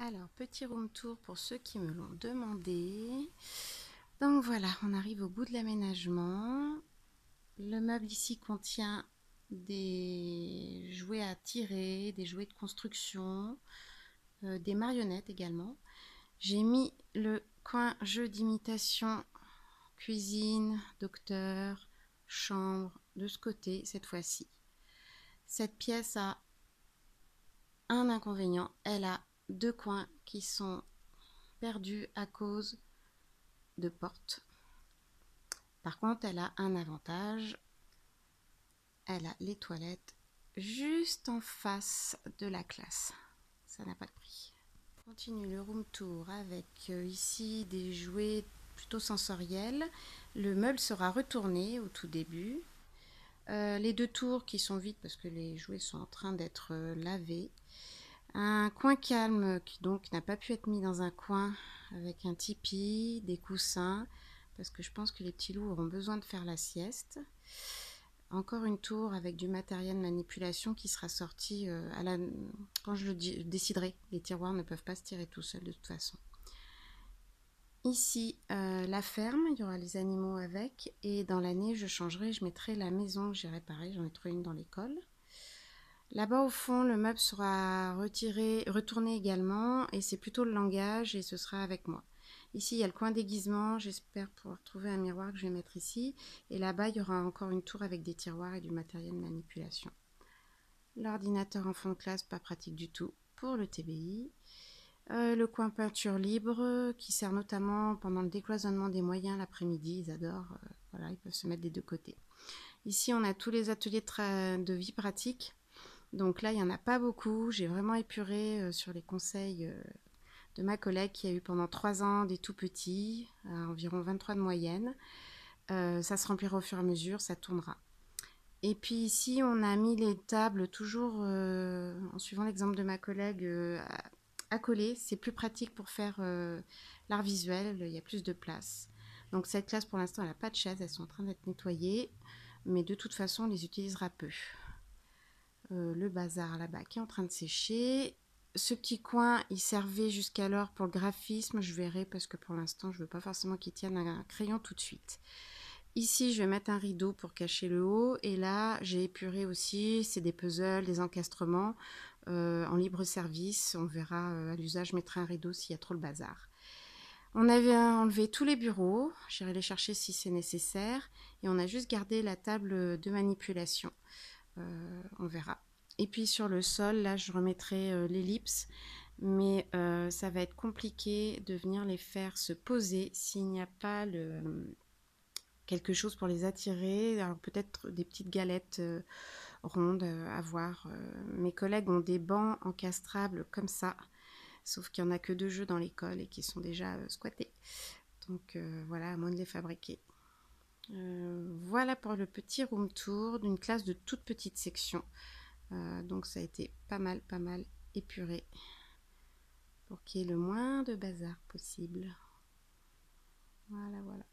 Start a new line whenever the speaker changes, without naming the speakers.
Alors, petit room tour pour ceux qui me l'ont demandé. Donc voilà, on arrive au bout de l'aménagement. Le meuble ici contient des jouets à tirer, des jouets de construction, des marionnettes également. J'ai mis le coin jeu d'imitation, cuisine, docteur, chambre de ce côté cette fois-ci. Cette pièce a un inconvénient, elle a deux coins qui sont perdus à cause de portes. Par contre, elle a un avantage, elle a les toilettes juste en face de la classe. Ça n'a pas de prix. On continue le room tour avec ici des jouets plutôt sensoriels. Le meuble sera retourné au tout début. Les deux tours qui sont vides parce que les jouets sont en train d'être lavés. Un coin calme qui donc n'a pas pu être mis dans un coin avec un tipi, des coussins, parce que je pense que les petits loups auront besoin de faire la sieste. Encore une tour avec du matériel de manipulation qui sera sorti quand je le déciderai. Les tiroirs ne peuvent pas se tirer tout seuls de toute façon. Ici, la ferme, il y aura les animaux avec. Et dans l'année, je changerai, je mettrai la maison que j'ai réparée. J'en ai trouvé une dans l'école. Là-bas au fond, le meuble sera retourné également et c'est plutôt le langage et ce sera avec moi. Ici, il y a le coin déguisement, j'espère pouvoir trouver un miroir que je vais mettre ici. Et là-bas, il y aura encore une tour avec des tiroirs et du matériel de manipulation. L'ordinateur en fond de classe, pas pratique du tout pour le TBI. Le coin peinture libre qui sert notamment pendant le décloisonnement des moyens l'après-midi, ils adorent, voilà, ils peuvent se mettre des deux côtés. Ici, on a tous les ateliers de vie pratique. Donc là, il n'y en a pas beaucoup. J'ai vraiment épuré sur les conseils de ma collègue qui a eu pendant 3 ans des tout petits, à environ 23 de moyenne. Ça se remplira au fur et à mesure, ça tournera. Et puis ici, on a mis les tables toujours, en suivant l'exemple de ma collègue, à coller. C'est plus pratique pour faire l'art visuel, il y a plus de place. Donc cette classe, pour l'instant, elle n'a pas de chaise, elles sont en train d'être nettoyées. Mais de toute façon, on les utilisera peu. Le bazar là-bas qui est en train de sécher. Ce petit coin, il servait jusqu'alors pour le graphisme. Je verrai parce que pour l'instant, je ne veux pas forcément qu'il tienne un crayon tout de suite. Ici, je vais mettre un rideau pour cacher le haut. Et là, j'ai épuré aussi. C'est des puzzles, des encastrements en libre service. On verra à l'usage, je mettrai un rideau s'il y a trop le bazar. On avait enlevé tous les bureaux. J'irai les chercher si c'est nécessaire. Et on a juste gardé la table de manipulation. On verra. Et puis sur le sol, là, je remettrai l'ellipse, mais ça va être compliqué de venir les faire se poser s'il n'y a pas quelque chose pour les attirer. Alors peut-être des petites galettes rondes à voir. Mes collègues ont des bancs encastrables comme ça, sauf qu'il n'y en a que 2 jeux dans l'école et qui sont déjà squattés. Donc voilà, à moins de les fabriquer. Voilà pour le petit room tour d'une classe de toute petite section. Donc ça a été pas mal épuré pour qu'il y ait le moins de bazar possible. Voilà.